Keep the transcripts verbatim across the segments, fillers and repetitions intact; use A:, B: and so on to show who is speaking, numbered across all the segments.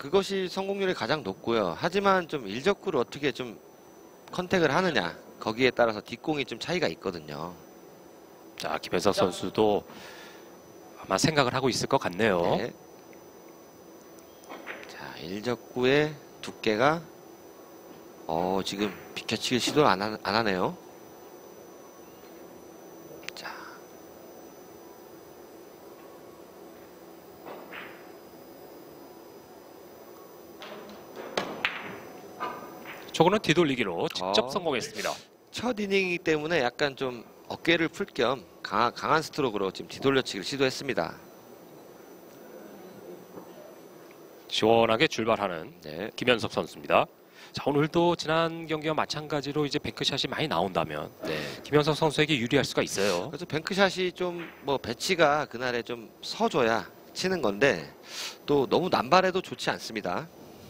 A: 그것이 성공률이 가장 높고요. 하지만 좀 일적구를 어떻게 좀 컨택을 하느냐, 거기에 따라서 뒷공이 좀 차이가 있거든요.
B: 자, 김현석 선수도 아마 생각을 하고 있을 것 같네요.
A: 네. 자, 일적구의 두께가 어 지금 비켜치기 시도를 안, 하, 안 하네요. 자,
B: 저거는 뒤돌리기로 직접
A: 어.
B: 성공했습니다.
A: 첫 이닝이기 때문에 약간 좀 어깨를 풀 겸 강한, 강한 스트로크로 지금 뒤돌려치기를 시도했습니다.
B: 시원하게 출발하는
A: 네.
B: 김현석 선수입니다. 자, 오늘도 지난 경기와 마찬가지로 이제 뱅크샷이 많이 나온다면
A: 네.
B: 김현석 선수에게 유리할 수가 있어요.
A: 그래서 뱅크샷이 좀 뭐 배치가 그날에 좀 서줘야 치는 건데 또 너무 남발해도 좋지 않습니다.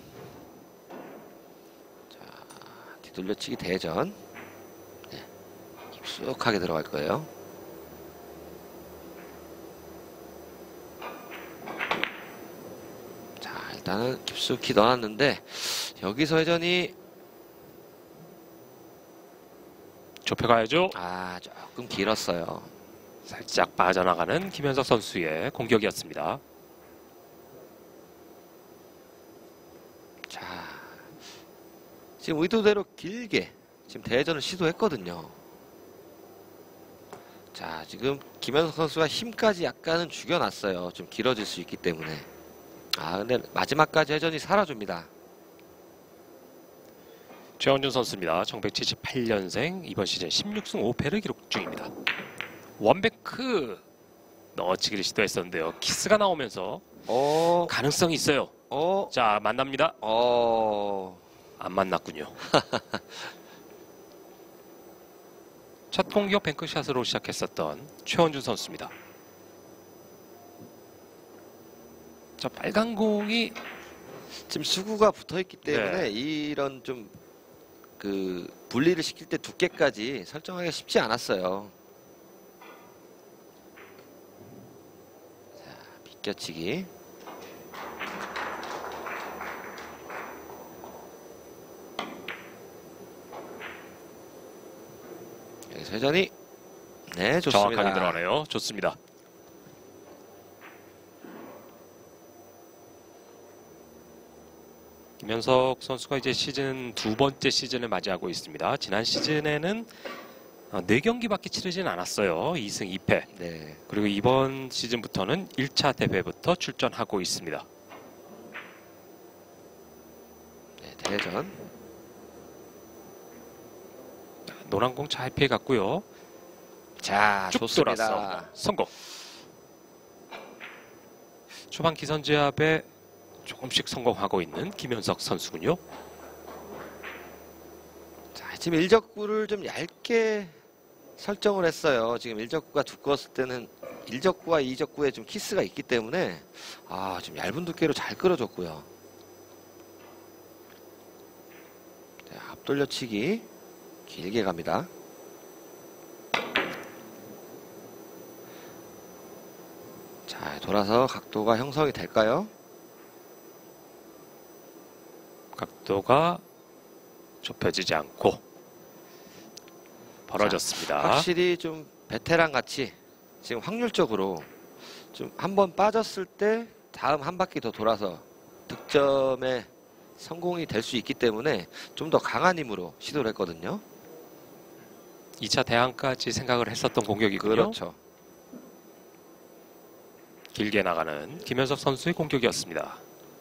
A: 자, 뒤돌려치기 대전. 네. 깊숙하게 들어갈 거예요. 자, 일단은 깊숙이 넣어놨는데 여기서 회전이
B: 좁혀가야죠.
A: 아 조금 길었어요.
B: 살짝 빠져나가는 김현석 선수의 공격이었습니다.
A: 자, 지금 의도대로 길게 지금 대전을 시도했거든요. 자, 지금 김현석 선수가 힘까지 약간은 죽여놨어요. 좀 길어질 수 있기 때문에. 아, 근데 마지막까지 회전이 살아줍니다.
B: 최원준 선수입니다. 천구백칠십팔 년생, 이번 시즌 십육 승 오 패를 기록 중입니다. 원뱅크 넣어치기를 시도했었는데요. 키스가 나오면서
A: 어,
B: 가능성이 있어요.
A: 어,
B: 자, 만납니다.
A: 어,
B: 안 만났군요. 첫 공격 뱅크샷으로 시작했었던 최원준 선수입니다. 자, 빨간 공이
A: 지금 수구가 붙어있기 때문에
B: 네.
A: 이런 좀 그 분리를 시킬 때 두께까지 설정하기가 쉽지 않았어요. 자, 비껴치기. 여기서 회전이 네, 좋습니다.
B: 정확하게 들어가네요. 좋습니다. 김현석 선수가 이제 시즌 두 번째 시즌을 맞이하고 있습니다. 지난 시즌에는 네 경기밖에 치르진 않았어요. 이 승 이 패.
A: 네.
B: 그리고 이번 시즌부터는 일 차 대회부터 출전하고 있습니다.
A: 네, 대전.
B: 노란 공 잘 피해갔고요.
A: 자,
B: 쭉
A: 좋습니다.
B: 돌아서 성공. 초반 기선제압에 조금씩 성공하고 있는 김현석 선수군요.
A: 자, 지금 일적구를 좀 얇게 설정을 했어요. 지금 일적구가 두꺼웠을 때는 일적구와 이적구에 좀 키스가 있기 때문에 아, 좀 얇은 두께로 잘 끌어줬고요. 자, 앞돌려치기 길게 갑니다. 자, 돌아서 각도가 형성이 될까요?
B: 각도가 좁혀지지 않고 벌어졌습니다.
A: 확실히 좀 베테랑 같이 지금 확률적으로 좀 한 번 빠졌을 때 다음 한 바퀴 더 돌아서 득점에 성공이 될 수 있기 때문에 좀 더 강한 힘으로 시도를 했거든요.
B: 이 차 대항까지 생각을 했었던 공격이군요.
A: 그렇죠.
B: 길게 나가는 김현석 선수의 공격이었습니다.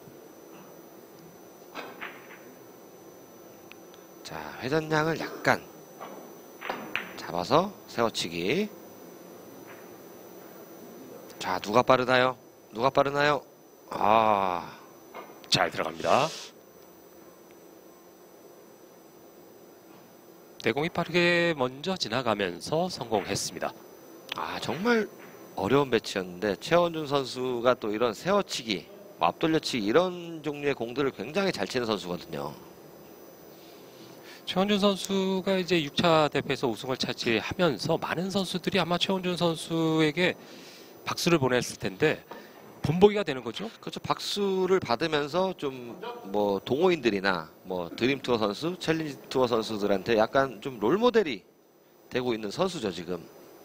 A: 자, 회전량을 약간 잡아서 세워치기. 자, 누가 빠르나요? 누가 빠르나요? 아,
B: 잘 들어갑니다. 내공이 빠르게 먼저 지나가면서 성공했습니다.
A: 아, 정말 어려운 배치였는데 최원준 선수가 또 이런 세워치기, 뭐 앞돌려치기 이런 종류의 공들을 굉장히 잘 치는 선수거든요.
B: 최원준 선수가 이제 육 차 대회에서 우승을 차지하면서 많은 선수들이 아마 최원준 선수에게 박수를 보냈을 텐데 본보기가 되는 거죠?
A: 그렇죠. 박수를 받으면서 좀 뭐 동호인들이나 뭐 드림 투어 선수, 챌린지 투어 선수들한테 약간 좀 롤 모델이 되고 있는 선수죠 지금.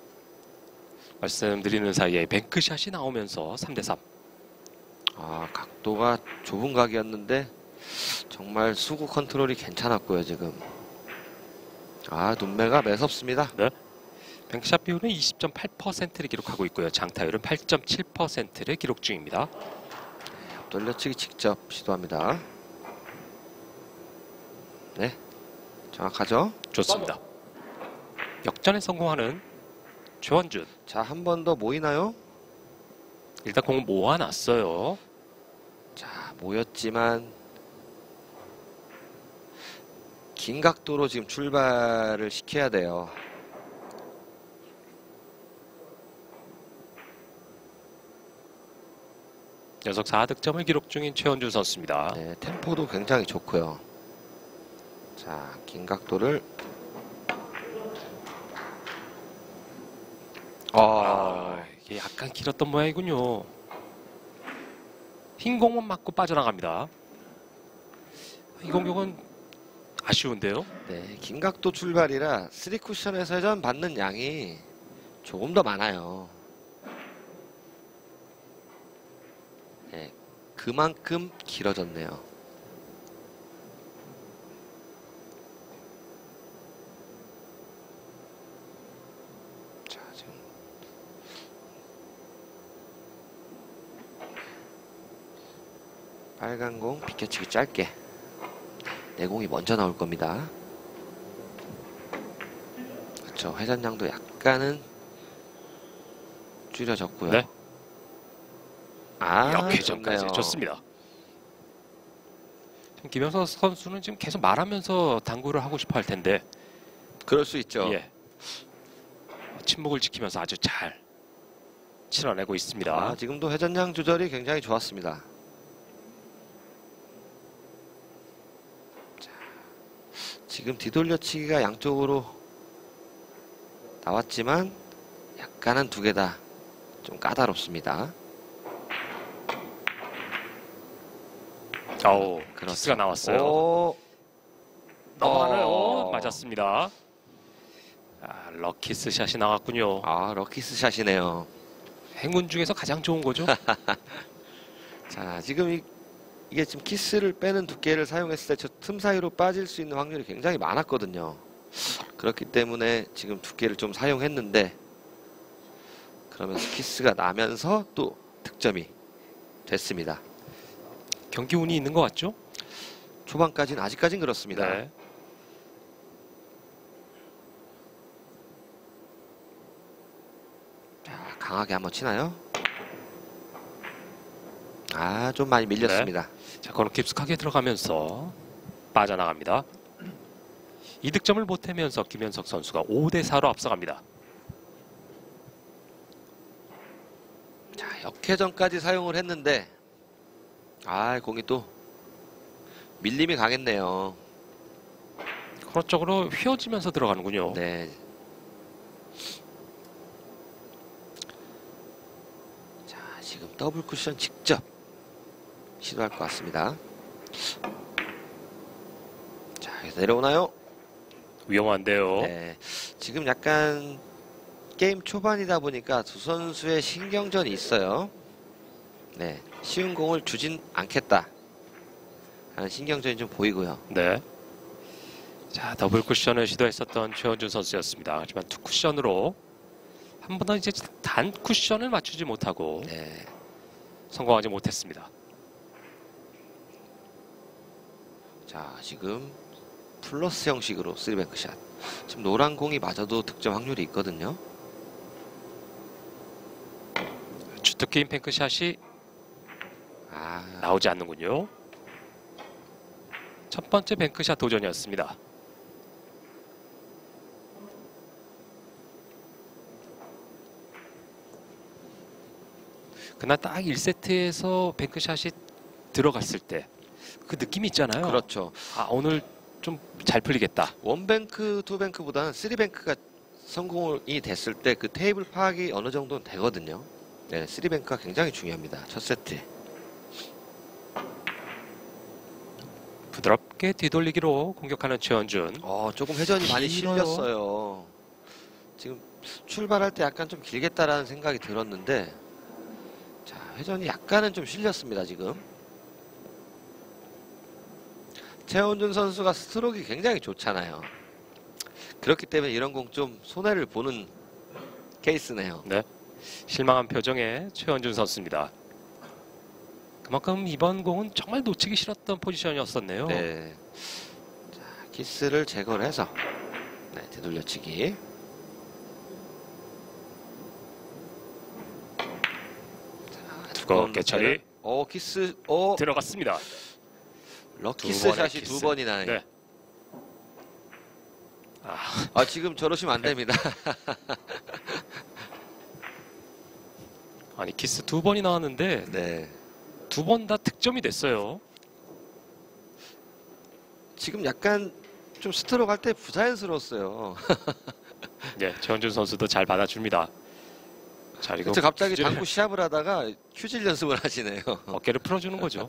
B: 말씀드리는 사이에 뱅크샷이 나오면서 삼 대 삼.
A: 아, 각도가 좁은 각이었는데 정말 수구 컨트롤이 괜찮았고요 지금. 아, 눈매가 매섭습니다.
B: 네. 뱅크샷 비율은 이십 점 팔 퍼센트를 기록하고 있고요. 장타율은 팔 점 칠 퍼센트를 기록 중입니다.
A: 돌려치기 직접 시도합니다. 네, 정확하죠?
B: 좋습니다. 역전에 성공하는 최원준.
A: 자, 한 번 더 모이나요?
B: 일단 공을 모아놨어요.
A: 자, 모였지만 긴 각도로 지금 출발을 시켜야 돼요.
B: 연속 사 득점을 기록 중인 최원준 선수입니다.
A: 네, 템포도 굉장히 좋고요. 자, 긴 각도를
B: 아, 이게 약간 길었던 모양이군요. 흰 공만 맞고 빠져나갑니다. 이 공격은 아쉬운데요.
A: 네, 긴 각도 출발이라 쓰리 쿠션에서 회전 받는 양이 조금 더 많아요. 네, 그만큼 길어졌네요. 자, 지금 빨간 공 비켜치기 짧게. 내 공이 먼저 나올 겁니다. 그렇죠. 회전량도 약간은 줄여졌고요.
B: 네.
A: 아,
B: 역회전까지
A: 좋네요.
B: 좋습니다. 지금 김영서 선수는 지금 계속 말하면서 당구를 하고 싶어 할 텐데,
A: 그럴 수 있죠.
B: 예. 침묵을 지키면서 아주 잘 치러내고 있습니다.
A: 아, 지금도 회전량 조절이 굉장히 좋았습니다. 자, 지금 뒤돌려치기가 양쪽으로 나왔지만 약간은 두 개 다 좀 까다롭습니다.
B: 어우,
A: 그렇죠.
B: 키스가 나왔어요.
A: 오,
B: 넘어가나요?
A: 어.
B: 맞았습니다. 아, 럭키스 샷이 나왔군요.
A: 아, 럭키스 샷이네요.
B: 행운 중에서 가장 좋은 거죠?
A: 자, 지금 이, 이게 지금 키스를 빼는 두께를 사용했을 때 저 틈 사이로 빠질 수 있는 확률이 굉장히 많았거든요. 그렇기 때문에 지금 두께를 좀 사용했는데 그러면서 키스가 나면서 또 득점이 됐습니다.
B: 경기 운이 있는 것 같죠?
A: 초반까지는 아직까진 그렇습니다.
B: 네.
A: 자, 강하게 한번 치나요? 아, 좀 많이 밀렸습니다.
B: 자, 그럼 깊숙하게 들어가면서 빠져나갑니다. 이 득점을 보태면서 김현석 선수가 오 대 사로 앞서갑니다.
A: 자, 역회전까지 사용을 했는데 아, 공이 또 밀림이 강했네요.
B: 코너 쪽으로 휘어지면서 들어가는군요.
A: 네. 자, 지금 더블 쿠션 직접 시도할 것 같습니다. 자, 여기서 내려오나요?
B: 위험한데요.
A: 네. 지금 약간 게임 초반이다 보니까 두 선수의 신경전이 있어요. 네. 쉬운 공을 주진 않겠다 하는 신경전이 좀 보이고요.
B: 네. 자, 더블 쿠션을 시도했었던 최원준 선수였습니다. 하지만 투 쿠션으로 한 번은 이제 단 쿠션을 맞추지 못하고
A: 네.
B: 성공하지 못했습니다.
A: 자, 지금 플러스 형식으로 쓰리뱅크 샷. 지금 노란 공이 맞아도 득점 확률이 있거든요.
B: 주특기인 뱅크샷이
A: 아,
B: 나오지 않는군요. 첫 번째 뱅크샷 도전이었습니다. 그날 딱 일 세트에서 뱅크샷이 들어갔을 때 그 느낌이 있잖아요.
A: 그렇죠.
B: 아, 오늘 좀 잘 풀리겠다.
A: 원뱅크, 투뱅크보다는 쓰리뱅크가 성공이 됐을 때 그 테이블 파악이 어느 정도는 되거든요. 네, 쓰리뱅크가 굉장히 중요합니다. 첫 세트.
B: 부드럽게 뒤돌리기로 공격하는 최원준.
A: 어, 조금 회전이 많이
B: 길어요.
A: 실렸어요. 지금 출발할 때 약간 좀 길겠다라는 생각이 들었는데, 자, 회전이 약간은 좀 실렸습니다, 지금. 최원준 선수가 스트로크가 굉장히 좋잖아요. 그렇기 때문에 이런 공 좀 손해를 보는 케이스네요.
B: 네, 실망한 표정의 최원준 선수입니다. 그만큼 이번 공은 정말 놓치기 싫었던 포지션이었었네요.
A: 네. 자, 키스를 제거를 해서 네, 되돌려치기. 자,
B: 두껍게 처리.
A: 어, 키스. 어,
B: 들어갔습니다.
A: 럭키스
B: 두 번의
A: 샷이
B: 키스.
A: 두 번이 나네요.
B: 네. 아,
A: 아, 지금 저러시면 안 됩니다.
B: 아니 키스 두 번이 나왔는데
A: 네.
B: 두 번 다 득점이 됐어요.
A: 지금 약간 좀 스트로크 할 때 부자연스러웠어요.
B: 네, 최원준 선수도 잘 받아줍니다. 자, 그리고
A: 그래서 갑자기
B: 퀴즈를-
A: 당구 시합을 하다가 휴질 연습을 하시네요.
B: 어깨를 풀어주는 거죠.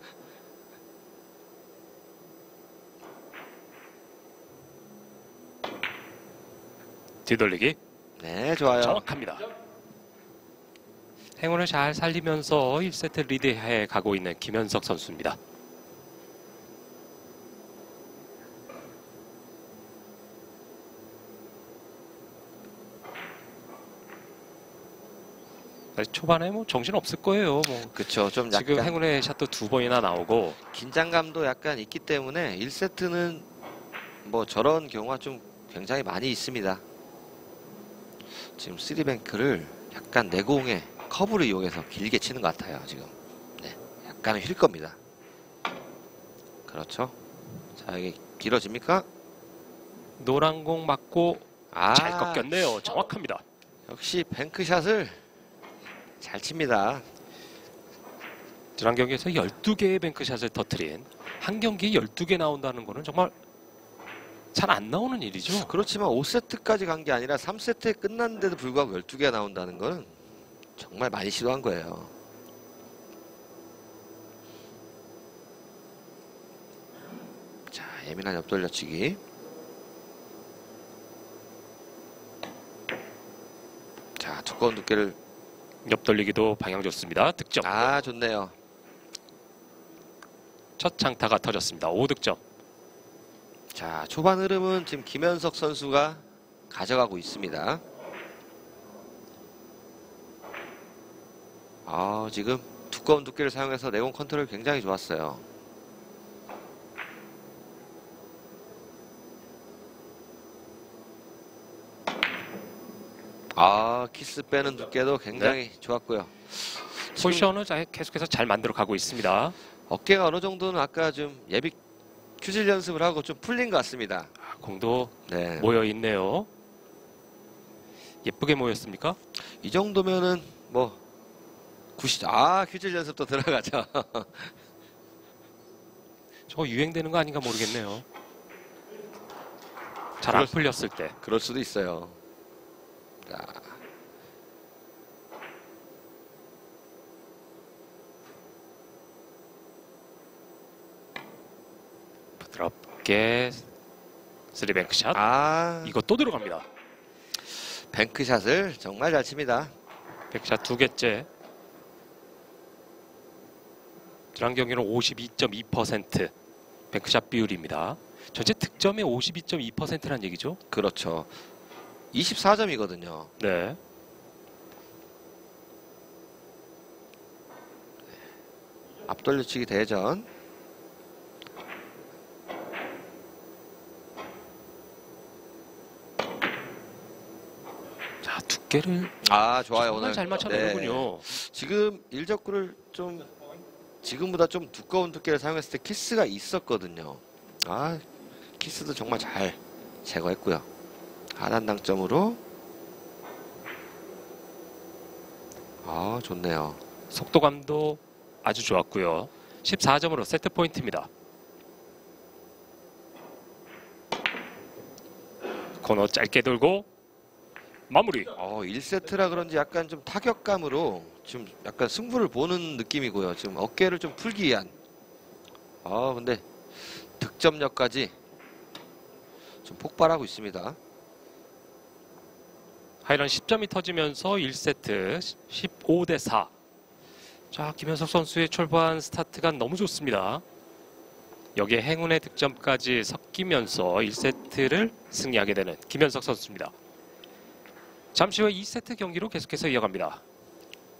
B: 뒤돌리기
A: 네, 좋아요.
B: 정확합니다. 행운을 잘 살리면서 일 세트 리드해 가고 있는 김현석 선수입니다. 초반에 뭐 정신 없을 거예요. 뭐
A: 그쵸. 좀 약간
B: 지금 행운의 샷도 두 번이나 나오고
A: 긴장감도 약간 있기 때문에 일 세트는 뭐 저런 경우가 좀 굉장히 많이 있습니다. 지금 쓰리뱅크를 약간 내공에 커브를 이용해서 길게 치는 것 같아요. 지금. 네, 약간은 휠 겁니다. 그렇죠. 자, 이게 길어집니까?
B: 노란 공 맞고
A: 아,
B: 잘 꺾였네요. 정확합니다.
A: 역시 뱅크샷을 잘 칩니다.
B: 지난 경기에서 열두 개의 뱅크샷을 터트린 한 경기에 열두 개 나온다는 거는 정말 잘 안 나오는 일이죠.
A: 그렇지만 오 세트까지 간 게 아니라 삼 세트에 끝났는데도 불구하고 열두 개가 나온다는 건 정말 많이 시도한 거예요. 자, 예민한 옆돌려치기. 자, 두꺼운 두께를.
B: 옆돌리기도 방향 좋습니다. 득점.
A: 아, 좋네요.
B: 첫 장타가 터졌습니다. 오 득점.
A: 자, 초반 흐름은 지금 김현석 선수가 가져가고 있습니다. 아, 지금 두꺼운 두께를 사용해서 내공 컨트롤 굉장히 좋았어요. 아, 키스 빼는 두께도 굉장히 좋았고요. 지금
B: 포지션을 잘- 계속해서 잘 만들어 가고 있습니다.
A: 어깨가 어느 정도는 아까 좀 예비 큐질 연습을 하고 좀 풀린 것 같습니다.
B: 아, 공도
A: 네.
B: 모여 있네요. 예쁘게 모였습니까?
A: 이 정도면은 뭐 굿이. 아, 큐질 연습도 들어가죠.
B: 저거 유행되는 거 아닌가 모르겠네요. 잘 안
A: 그럴 수-
B: 풀렸을 때.
A: 그럴 수도 있어요. 자,
B: 부드럽게 쓰리뱅크 샷.
A: 아,
B: 이거 또 들어갑니다.
A: 뱅크샷을 정말 잘 칩니다.
B: 백샷 두 개째. 지난 경기는 오십이 점 이 퍼센트 뱅크샷 비율입니다. 전체 득점의 오십이 점 이 퍼센트란 얘기죠.
A: 그렇죠. 이십사 점이거든요.
B: 네.
A: 앞돌려치기 대전.
B: 자, 두께를
A: 아, 좋아요.
B: 정말
A: 오늘
B: 잘 맞춰내는군요.
A: 네. 지금 일적구를 좀 지금보다 좀 두꺼운 두께를 사용했을 때 키스가 있었거든요. 아, 키스도 정말 잘 제거했고요. 하단 당점으로. 아, 좋네요.
B: 속도감도 아주 좋았고요. 십사 점으로 세트 포인트입니다. 코너 짧게 돌고 마무리.
A: 어, 일 세트라 그런지 약간 좀 타격감으로 지금 약간 승부를 보는 느낌이고요. 지금 어깨를 좀 풀기 위한. 아 근데 득점력까지 좀 폭발하고 있습니다.
B: 하이런 십 점이 터지면서 일 세트 십오 대 사. 자, 김현석 선수의 초반 스타트가 너무 좋습니다. 여기에 행운의 득점까지 섞이면서 일 세트를 승리하게 되는 김현석 선수입니다. 잠시 후 이 세트 경기로 계속해서 이어갑니다.